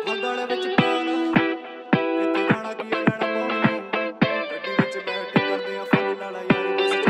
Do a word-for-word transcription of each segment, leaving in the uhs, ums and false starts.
ਗਾਲੇ ਵਿੱਚ ਪਾਲਾ ਕਿਤੇ ਜਾਣਾ ਕੀ ਲੈਣਾ ਪਾਉਣੀ ਗੱਡੀ ਵਿੱਚ ਬੈਠ ਕੇ ਕਰਦੇ ਆ ਫੋਨ ਲਾਲਾ ਯਾਰੀ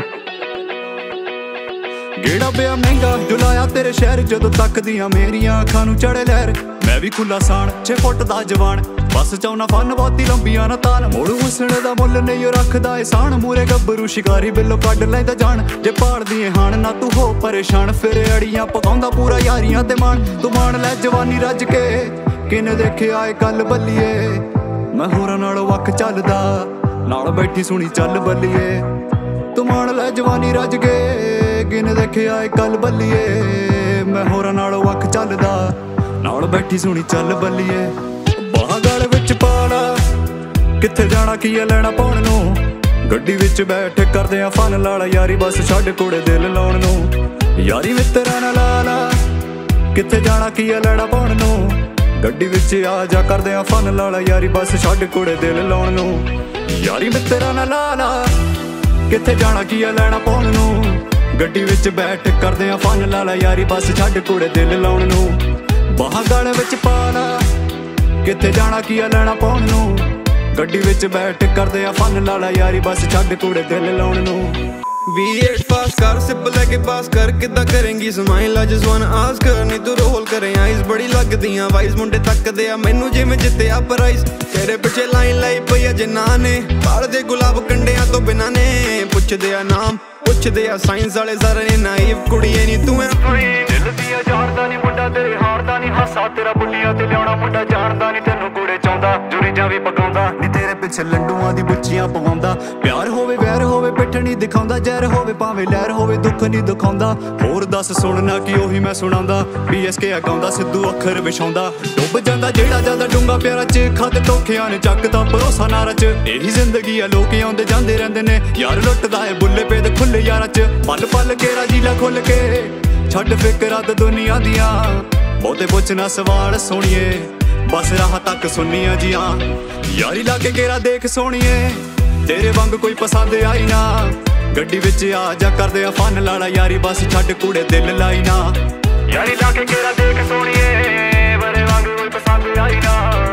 ਬਸ ਗੇੜਾ ਪਿਆ ਮਹਿੰਗਾ ਜੁਲਾਇਆ ਤੇਰੇ ਸ਼ਹਿਰ ਜਦੋਂ ਤੱਕਦੀਆਂ ਮੇਰੀਆਂ ਅੱਖਾਂ ਨੂੰ ਚੜੇ ਲਹਿਰ ਮੈਂ ਵੀ ਖੁੱਲਾ ਸਾਣ ਛੇ ਫੁੱਟ ਦਾ ਜਵਾਨ ਬਸ ਚਾਉਣਾ ਫਨ ਬਹੁਤੀ ਲੰਬੀਆਂ ਨਾ ਤਾਨ ਮੋੜੂ ਹੁਸਣ ਦਾ ਮੁੱਲ ਨਹੀਂ ਰੱਖਦਾ ਏ ਸਾਣ ਮੂਰੇ ਗੱਭਰੂ ਸ਼ਿਕਾਰੀ ਬਿੱਲੋ ਕੱਢ ਲੈਂਦਾ ਜਾਣ ਜੇ ਪਾਲਦੀ ਏ ਹਾਣ ਨਾ ਤੂੰ ਹੋ ਪਰੇਸ਼ਾਨ ਫਿਰ ਅੜੀਆਂ ਪਕਾਉਂਦਾ ਪੂਰਾ ਯਾਰੀਆਂ ਤੇ ਮਾਣ ਤੂੰ ਮਾਣ ਲੈ ਜਵਾਨੀ ਰੱਜ ਕੇ ਕਿਨੇ ਦੇਖਿਆ ਏ ਕੱਲ ਬੱਲੀਏ ਮੈਂ ਹੋਰਾਂ ਨਾਲੋਂ ਵੱਖ ਚੱਲਦਾ ਨਾਲ ਬੈਠੀ ਸੁਣੀ ਚੱਲ ਬੱਲੀਏ ਤੂੰ ਮਾਣ ਲੈ ਜਵਾਨੀ ਰੱਜ ਕੇ ਕਿਨੇ ਦੇਖਿਆ ਏ ਕੱਲ ਬੱਲੀਏ ਮੈਂ ਹੋਰਾਂ ਨਾਲੋਂ ਵੱਖ ਚੱਲਦਾ ਨਾਲ ਬੈਠੀ ਸੁਣੀ ਚੱਲ ਬੱਲੀਏ ਬਾਹਾਂ ਗਲ ਵਿੱਚ ਪਾਲਾ ਕਿੱਥੇ ਜਾਣਾ ਕੀ ਐ ਲੈਣਾ ਪਾਉਣ ਨੂੰ ਗੱਡੀ ਵਿੱਚ ਬੈਠ ਕਰਦੇ ਆ ਫਨ ਲਾਲਾ ਯਾਰੀ ਬਸ ਛੱਡ ਕੋੜੇ ਦਿਲ ਲਾਉਣ ਨੂੰ ਯਾਰੀ ਮਿੱਤਰਾਂ ਨਾਲ ਲਾਲਾ ਕਿੱਥੇ ਜਾਣਾ ਕੀ ਐ ਲੈਣਾ ਪਾਉਣ ਨੂੰ ਗੱਡੀ ਵਿੱਚ ਆ ਜਾ ਕਰਦੇ ਆ ਫਨ ਲਾਲਾ ਯਾਰੀ ਬਸ ਛੱਡ ਕੋੜੇ ਦਿਲ ਲਾਉਣ ਨੂੰ ਯਾਰੀ ਮਿੱਤਰਾਂ ਨਾਲ ਲਾਲਾ ਕਿੱਥੇ ਜਾਣਾ ਕੀ ਐ ਲੈਣਾ ਪਾਉਣ ਨੂੰ ਗੱਡੀ ਵਿੱਚ ਬੈਠ ਕਰਦੇ ਆ ਫਨ ਲਾਲਾ ਯਾਰੀ ਬਸ ਛੱਡ ਕੋੜੇ ਦਿਲ ਲਾਉਣ ਨੂੰ ਬਾਹਾਂ ਗਲ ਵਿੱਚ ਪਾਲਾ ਕਿੱਥੇ ਜਾਣਾ ਕੀ ਐ ਲੈਣਾ ਪਾਉਣ ਨੂੰ ਗੱਡੀ ਵਿੱਚ ਬੈਠ ਕਰਦੇ ਆ ਫਨ ਲਾਲਾ ਯਾਰੀ ਬਸ ਛੱਡ ਕੋੜੇ ਦਿਲ ਲਾਉਣ ਨੂੰ बी एट पास कर सिप लेके पास कर किदा करेंगी smile I just wanna ask her नी तू रोल करे आइज बड़ी लगदियां वाइज मुंडे तकदे आ मैनू जिवें जित्तिया प्राइज तेरे पिछे लाइन लाई पई आ जिन्ना ने बाहर दे गुलाब कंडियां तो बिना ने पुछदे आ नाम पुछदे आ साइंस वाले जरा ने नाइव कुड़िए नी तू है दिल दिया जानदा नी मुंडा तेरे हारदा नी हासा तेरा बुल्लियां ते लियाउणा मुंडा जानदा नी तैनू कूड़े चाहुंदा जुरी जावी पकाउंदा नी तेरे पिछे लड्डूआं दी बुच्चियां पवाउंदा प्यार होवे वैर होवे पिठ नी दिखाउंदा ਜ਼ਹਿਰ ਹੋਵੇ ਭਾਵੇਂ ਲਹਿਰ ਹੋਵੇ ਦੁੱਖ ਨਹੀਂ ਦਿਖਾਉਂਦਾ ਹੋਰ ਦੱਸ ਸੁਣਨਾ ਕੀ ਉਹੀ ਮੈਂ ਸੁਣਾਉਂਦਾ ਬੀ ਐਸ ਕੇ ਗਾਉਂਦਾ ਸਿੱਧੂ ਅੱਖਰ ਵਿਛਾਉਂਦਾ ਡੁੱਬ ਜਾਂਦਾ ਜਿਹੜਾ ਜਾਂਦਾ ਡੂੰਗਾ ਪਿਆਰਾ ਚ ਖੱਤ ਧੋਖਿਆਂ ਨੇ ਚੱਕਦਾ ਭਰੋਸਾ ਨਾ ਰਚ ਇਹੀ ਜ਼ਿੰਦਗੀ ਆ ਲੋਕ ਆਉਂਦੇ ਜਾਂਦੇ ਰਹਿੰਦੇ ਨੇ ਯਾਰ ਲੁੱਟਦਾ ਏ ਬੁੱਲੇ ਪੇ ਤੇ ਖੁੱਲੇ ਯਾਰਾਂ ਚ ਪਲ ਪਲ ਕੇਰਾ ਜੀਲਾ ਖੁੱਲ ਕੇ ਛੱਡ ਫਿਕਰਾਂ ਤੇ ਦੁਨੀਆ ਦੀਆਂ ਬਹੁਤੇ ਪੁੱਛਣਾ ਸਵਾਲ ਸੁਣੀਏ ਬਸ ਰਾਹ ਤੱਕ ਸੁਣੀਆਂ ਜੀਆਂ ਯਾਰੀ ਲਾ ਕੇ ਕੇਰਾ ਦੇਖ ਸੋਣੀਏ ਤੇਰੇ ਵਾਂਗ ਕੋਈ ਪਸੰਦ ਆਈ ਨਾ ਗੱਡੀ ਵਿੱਚ ਆ ਜਾ ਕਰਦੇ ਆ ਫਨ ਲਾਲਾ ਯਾਰੀ ਬਸ ਛੱਡ ਕੂੜੇ ਦਿਲ ਲਾਈ ਨਾ ਯਾਰੀ ਲਾ ਕੇ ਕੇਰਾ ਦੇਖ ਸੋਣੀਏ ਬਰੇ ਵਾਂਗ ਕੋਈ ਪਸੰਦ ਆਈ ਨਾ